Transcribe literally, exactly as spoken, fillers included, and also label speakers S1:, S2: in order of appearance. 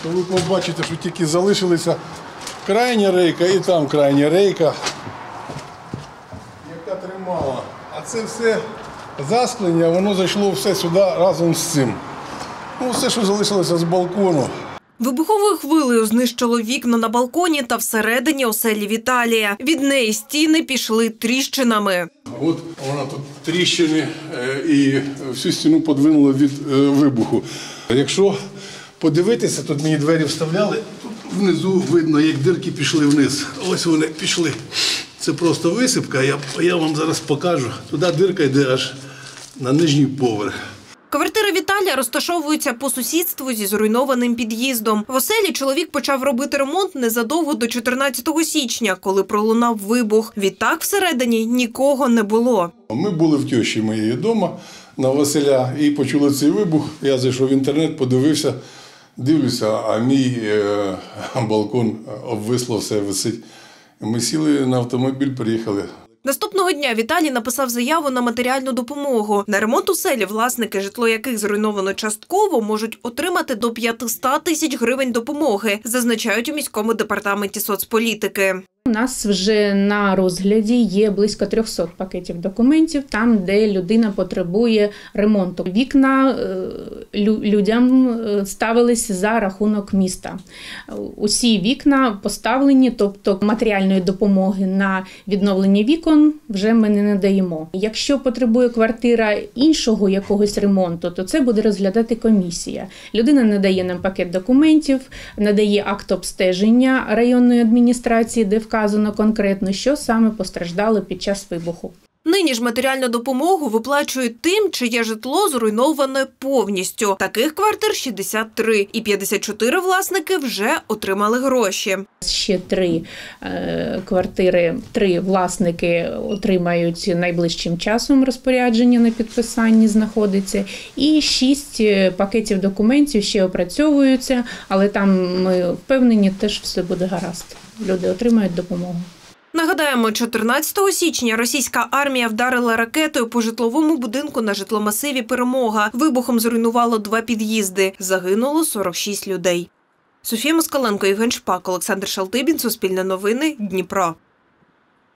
S1: то ви побачите, що тільки залишилися крайня рейка і там крайня рейка, яка тримала. А це все засклення, воно зайшло все сюди разом з цим. Ну, все, що залишилося з балкону.
S2: Вибуховою хвилею знищило вікна на балконі та всередині оселі Віталія. Від неї стіни пішли тріщинами.
S1: От вона тут тріщини і всю стіну подвинуло від вибуху. Якщо подивитися, тут мені двері вставляли, тут внизу видно, як дирки пішли вниз. Ось вони пішли. Це просто висипка, я, я вам зараз покажу. Туди дирка йде аж на нижній поверх.
S2: Квартира Віталія розташовується по сусідству зі зруйнованим під'їздом. В оселі чоловік почав робити ремонт незадовго до чотирнадцятого січня, коли пролунав вибух. Відтак всередині нікого не було.
S1: Ми були в тьощі моєї вдома на Василя і почули цей вибух. Я зайшов в інтернет, подивився, дивлюся, а мій е, балкон обвисло, все висить. Ми сіли на автомобіль, приїхали.
S2: Наступного дня Віталій написав заяву на матеріальну допомогу. На ремонт оселі власники, житло яких зруйновано частково, можуть отримати до п'ятсот тисяч гривень допомоги, зазначають у міському департаменті соцполітики.
S3: У нас вже на розгляді є близько трьохсот пакетів документів, там, де людина потребує ремонту. Вікна людям ставились за рахунок міста. Усі вікна поставлені, тобто матеріальної допомоги на відновлення вікон вже ми не надаємо. Якщо потребує квартира іншого якогось ремонту, то це буде розглядати комісія. Людина надає нам пакет документів, надає акт обстеження районної адміністрації, де вказано конкретно, що саме постраждало під час вибуху.
S2: Нині ж матеріальну допомогу виплачують тим, чиє житло зруйноване повністю. Таких квартир шістдесят три, і п'ятдесят чотири власники вже отримали гроші.
S3: Ще три е, квартири, три власники отримають найближчим часом розпорядження на підписанні знаходиться. І шість пакетів документів ще опрацьовуються, але там ми впевнені, теж все буде гаразд. Люди отримають допомогу.
S2: Нагадаємо, чотирнадцятого січня російська армія вдарила ракетою по житловому будинку на житломасиві «Перемога». Вибухом зруйнувало два під'їзди. Загинуло сорок шість людей. Софія Москаленко, Євген Шпак, Олександр Шалтибін, Суспільне новини, Дніпро.